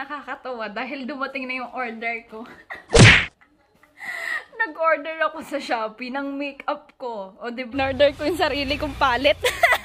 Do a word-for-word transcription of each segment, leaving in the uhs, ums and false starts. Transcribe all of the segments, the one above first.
nakakatawa dahil dumating na yung order ko. Nag-order ako sa Shopee ng makeup ko. O di ba? In-order ko yung sarili kong palette.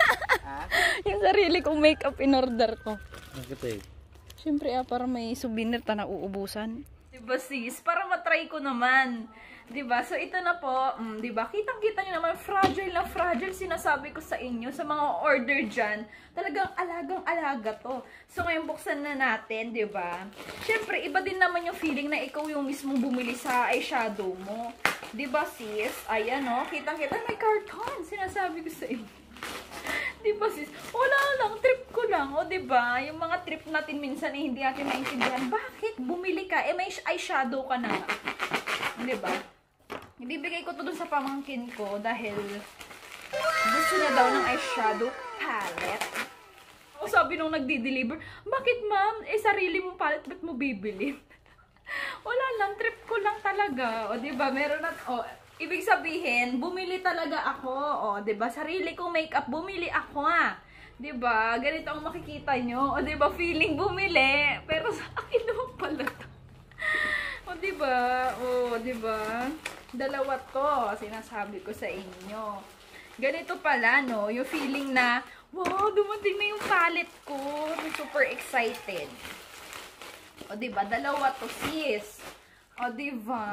Yung sarili kong makeup in-order ko. Bakit eh? Siyempre ah, para may souvenir ta na uubusan. Diba sis? Para matry ko naman. Diba? So ito na po. Mm, diba? Kitang-kita nyo naman, fragile na fragile sinasabi ko sa inyo. Sa mga order dyan. Talagang alagang-alaga to. So ngayon buksan na natin. Diba? Siyempre, iba din naman yung feeling na ikaw yung mismong bumili sa eyeshadow mo. Diba sis? Ayan o. Oh, kitang-kita. May carton. Sinasabi ko sa inyo. Diba sis? Wala lang, trip ko lang. O diba? Yung mga trip natin minsan eh, hindi natin maintindihan. Bakit? Bumili ka. Eh may eyeshadow ka na. Diba? Ibibigay ko to dun sa pamangkin ko dahil gusto niya daw ng eyeshadow palette. O sabi nung nagdi-deliver, bakit ma'am? Eh sarili mong palette, ba't mo bibili? Wala lang, trip ko lang talaga. O diba? Meron na, o ibig sabihin, bumili talaga ako. O, diba? Sarili kong makeup, bumili ako ah. Diba? Ganito ang makikita nyo. O, diba? Feeling bumili. Pero sa akin naman pala to. O, diba? O, diba? Dalawa to. Sinasabi ko sa inyo. Ganito pala, no? Yung feeling na, wow, dumating na yung palette ko. I'm super excited. O, diba? Dalawa to, sis. O, diba?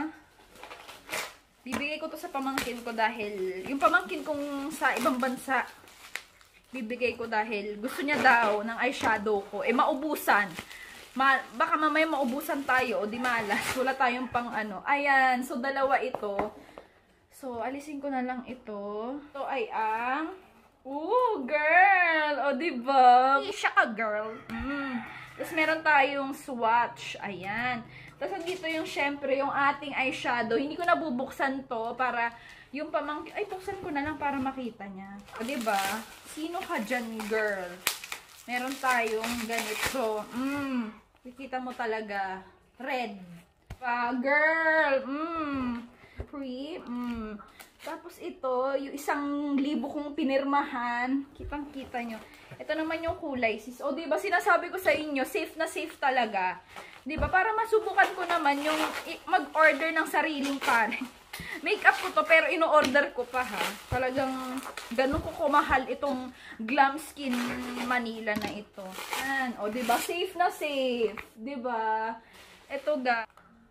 Bibigay ko to sa pamangkin ko dahil, yung pamangkin kong sa ibang bansa, bibigay ko dahil gusto niya daw ng eyeshadow ko, eh maubusan. Ma baka mamaya maubusan tayo, o di malas, wala tayong pang ano. Ayan, so dalawa ito. So, alisin ko na lang ito. Ito ay ang, ooh, girl! O diba? Siya ka, girl. Mm. Tapos meron tayong swatch. Ayan. Tapos dito yung syempre yung ating eyeshadow. Hindi ko nabubuksan to para yung pamangkin. Ay, buksan ko na lang para makita niya. O, diba? Sino ka dyan, girl? Meron tayong ganito. Mm. Kikita mo talaga. Red. Pa, girl. Mm. Free. Mm. Tapos ito, yung isang libo kong pinirmahan. Kitang-kita nyo. Ito naman yung kulay, sis. O, diba? Sinasabi ko sa inyo, safe na safe talaga. Diba? Para masubukan ko naman yung mag-order ng sariling palette. Makeup ko to, pero ino-order ko pa ha. Talagang ganun ko kumahal itong Glam Skin Manila na ito. Yan. O, diba? Safe na safe. Diba? Ito ga.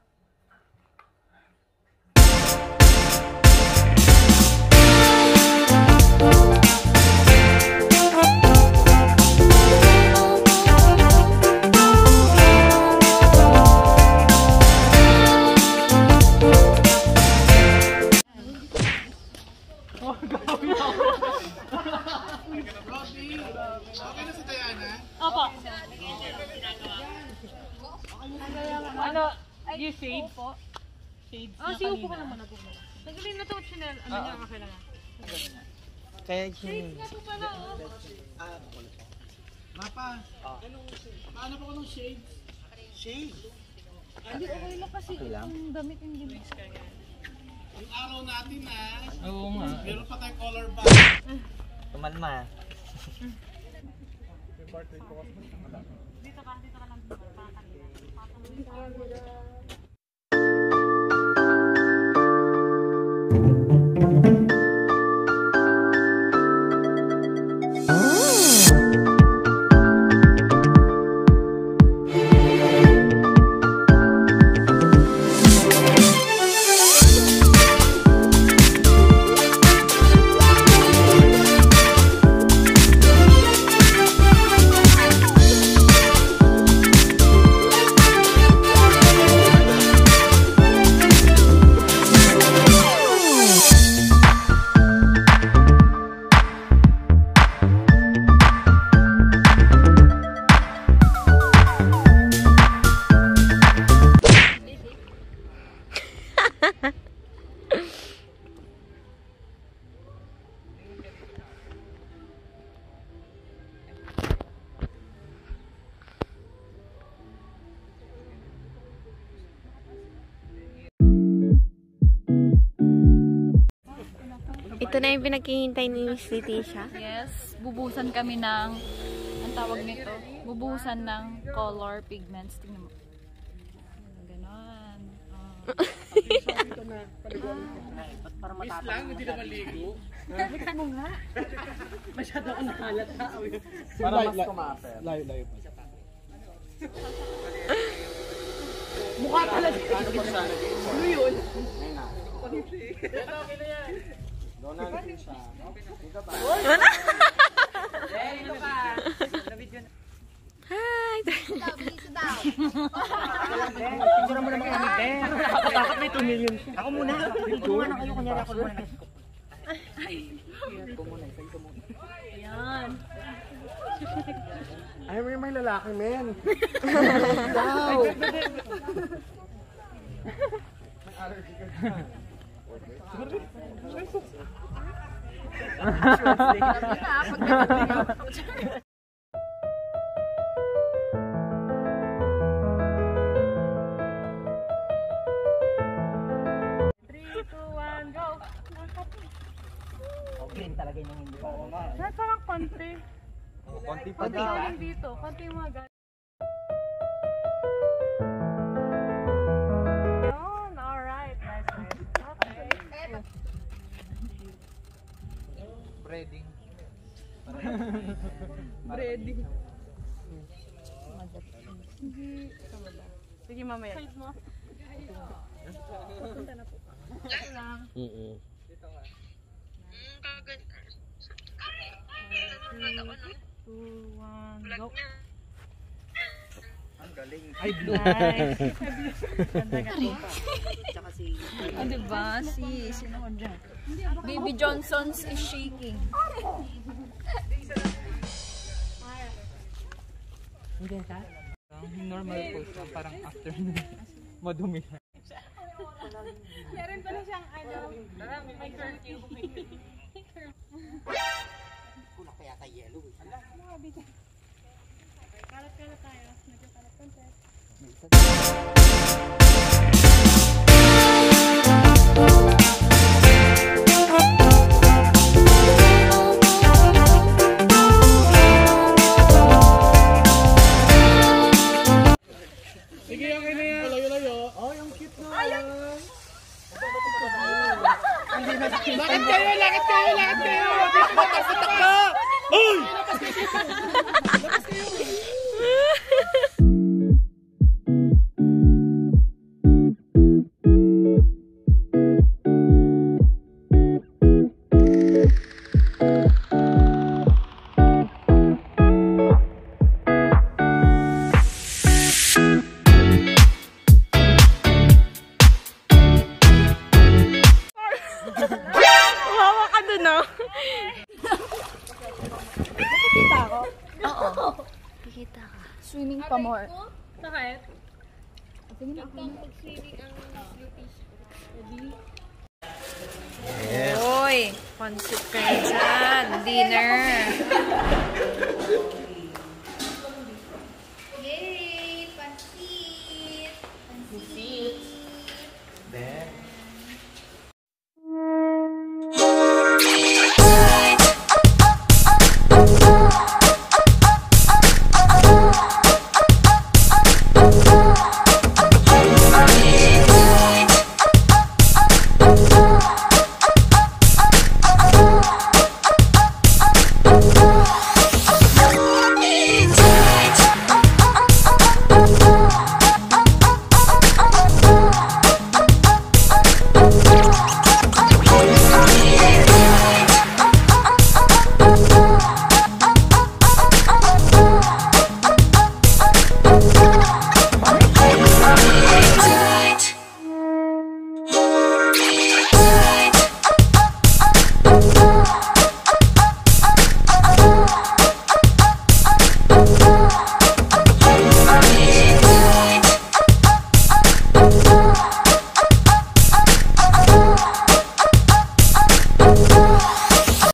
Ano, yung shades? Shades Ah, si upo ka naman na po. Nagaling na to, Chanel. Ano niya ang kailangan? Kaya Shades nga po pala, oh. Mapa, paano po ko ng shades? Shades? Hindi, okay lang kasi itong damit hindi mo. Yung araw natin na, Oo nga. meron pa tayong color bar. Tumalma. Dito ka, dito ka lang. Ito na yung pinakihintay ni Miss Leticia. Yes, bubusan kami ng, ang tawag nito? Bubuhusan ng color pigments. Tingnan mo. Ganon. Oh. Miss lang, hindi na maligo. Mix mo nga. Masyado akong nakalata. Para mas kumapit. Layo, layo pa. Mukha talaga. Ano pa siya? Ano yun? Ngayon na. Okay na yan. Doon na natin siya. Dito pa. Dito ka. Hi! Siguro mo naman kami, Ben. Bakit may two million siya? Ako muna. Kumuha na kayo, kunyari ako muna. Ito muna, isa ito muna. Ayan. Ay, may may lalaki, men. Wow! three, two, one, go! Green talaga yung hindi pa. Ay, parang konti. Konti pa Konti daw. lang dito. Konti yung mga ganyan. Yun, alright. Nice, nice. Okay. Breading. Ready. Sige, mamaya. Side mo. Mm-mm. Two, one, go. Ang galing. Ay, blue. Nice. Ganda ka. Oh, diba? Si, sino ko dyan? Baby Johnson's is shaking. Hindi ka? Normal post lang, parang after nun. Madumi na. Meron pala siyang ano, may curfew. Kulang kaya kay yellow eh. Kalat-kalat tayo. Medyo kalat content. Sige, okay na yan. Layo, layo. Oh, yung cute na. Ayun. Lakad kayo, lakad kayo, lakad kayo. Dito na, pasatak ka. Uy! Lakas kayo. Wawa ka dun, no? Kikita ako? Oo. Kikita ka. Swimming pa more. Bakit? Yes. Uy, pansip kayo dyan. Dinner. Yay! Pansit! Pansit! Then,